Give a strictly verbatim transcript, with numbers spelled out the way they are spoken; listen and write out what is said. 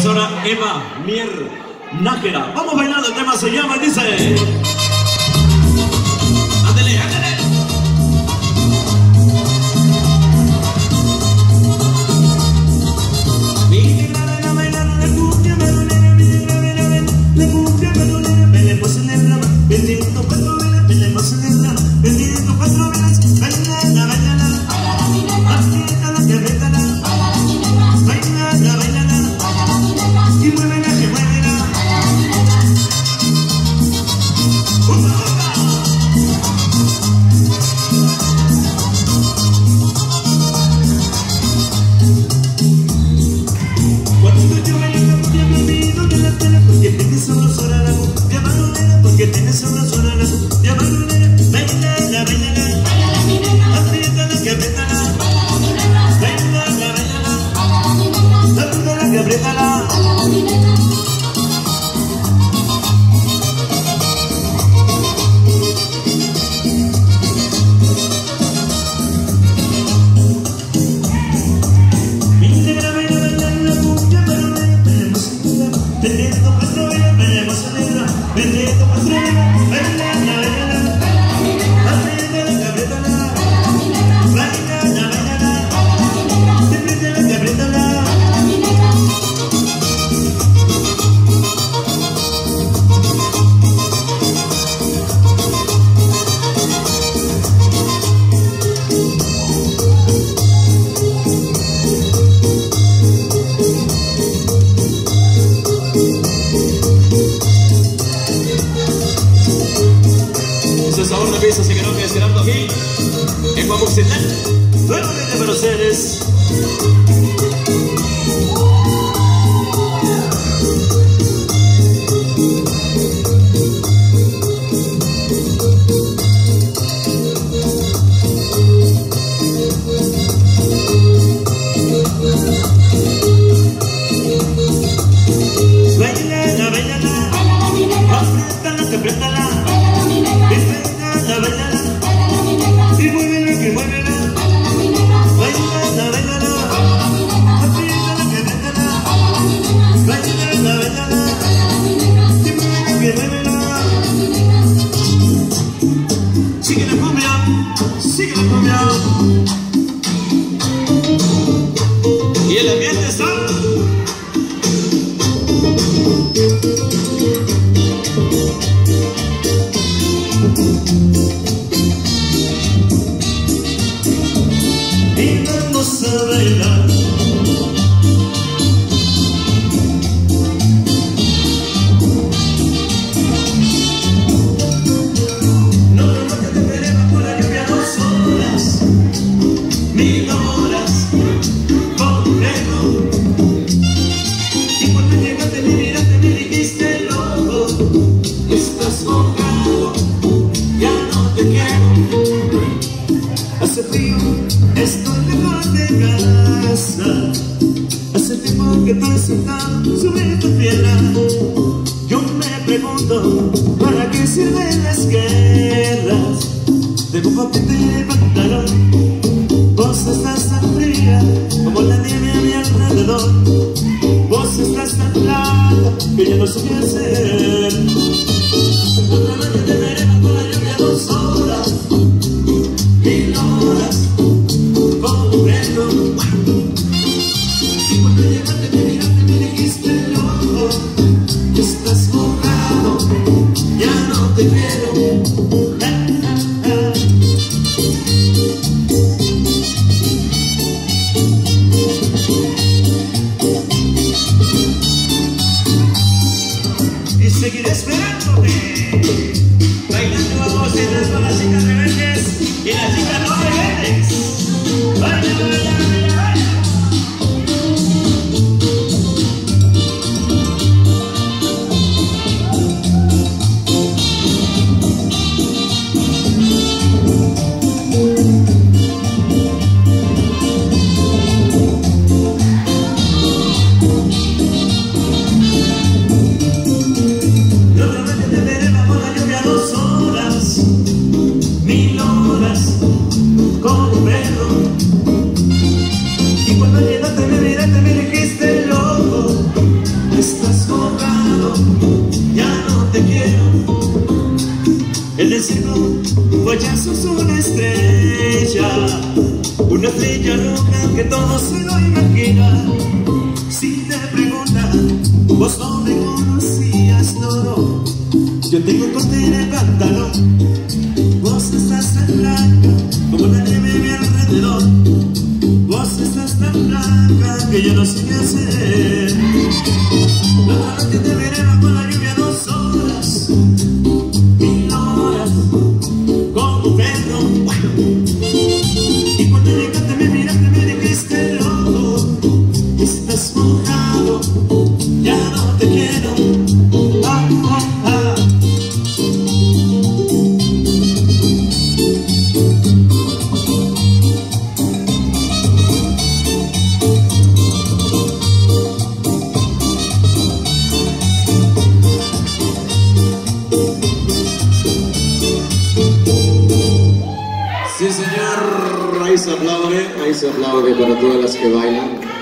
profesora Eva Mier Nájera. Vamos bailando, el tema se llama y dice... Ándele, ándele. Mi negra ven a bailar la cumbia madulera, mi negra ven a bailar la cumbia madulera. Bailemos en el rama, vendiendo cuatro velas, bailemos en el rama, vendiendo cuatro velas. Bailala, bailala, apriétala, que apriétala. Bailala, bailala, y muévela, que muévela. Cuando yo bailo la cumbia me olvido de la pena, porque tiene sabrosura la cumbia madulera, porque tiene sabrosura la cumbia madulera. Bailala, bailala, apriétala, que apriétala. Bailala, bailala, apriétala, que apriétala. Vendiendo cuatro velas, bailemos en el ramo, vendiendo cuatro velas, bailala, bailala, apriétala, que apriétala, bailala, bailala, apriétala, que apriétala. Ese sabor de pieza se quedó quedando aquí en Guamuxetán, nuevamente para ustedes. Bailala, bailala, apriétala, que apriétala. Bailala, bailala, y muévela, que muévela. Bailala, bailala, apriétala, que apriétala. Bailala, bailala, y muévela, que muévela. Sigue la cumbia, sigue la cumbia. Y el ambiente está... Y vamos a bailar. No te te veremos por la lluvia dos horas, mil horas, completo. Y cuando llegaste me miraste, me dijiste loco, estás mojado, ya no te quiero. Hace frío, estoy lejos de casa. Hace tiempo que estoy sentado sobre tu piedra. Yo me pregunto, ¿para qué sirven las guerras? Tengo papel de pantalón. Vos estás tan fría como la nieve a mi alrededor. Vos estás tan blanca que yo no sé qué hacer. Otra noche te veremos con la lluvia dos horas, mil horas, completo. Y cuando llegaste me miraste, me dijiste loco, estás borrado, ya no te quiero. Ah, ah, ah. Y seguiré esperándote, bailando vamos a ir con las chicas rebeldes y las chicas no rebeldes. Baila, baila, baila, baila. Nuevamente te veremos con la lluvia dos horas. cielo, pues ya sos una estrella, una estrella roja que todo se lo imagina. Si te preguntan, vos no me conocías, no, no. Yo tengo corte en el pantalón, vos estás tan blanca como la nieve a mi alrededor. Vos estás tan blanca que yo no sé qué hacer. La noche te veré bajo la lluvia dos horas, mil horas, como un perro. Y cuando llegaste me miraste, me dijiste loco, estás mojado, ya no te quiero. Ah, ah, ah. Sí, señor, ahí se aplaude, ahí se aplaude para todas las que bailan.